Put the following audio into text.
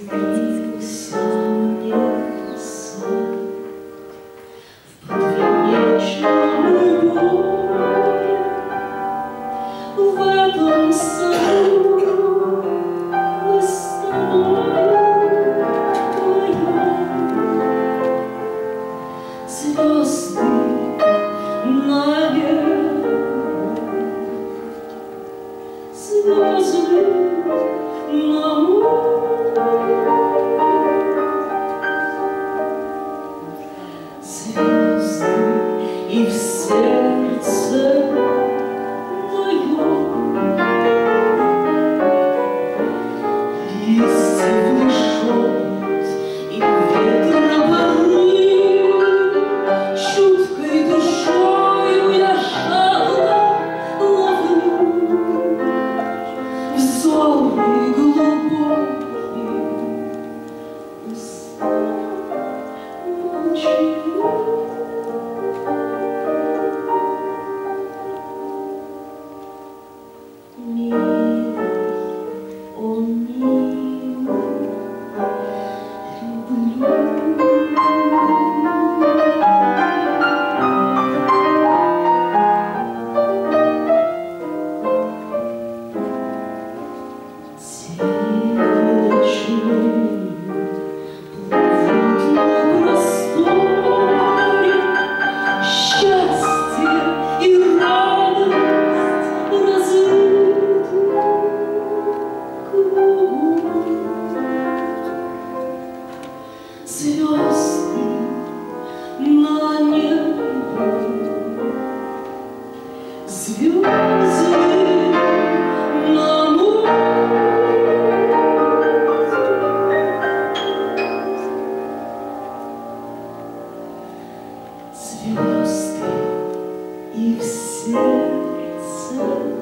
Снился мне сон в подвенечном горе, в этом саду весною моей. Звезды на небе, звезды на море, звезды и в сердце моем. Листьев шепот и ветра порыв, чуткой душою я жадно ловлю взоры глубокие, уста молчаливы. Милый, он милый, люблю. Вечные плывут на просторе, счастье и радость разлиты кругом. Звезды на небе, звезды на море, звезды и в сердце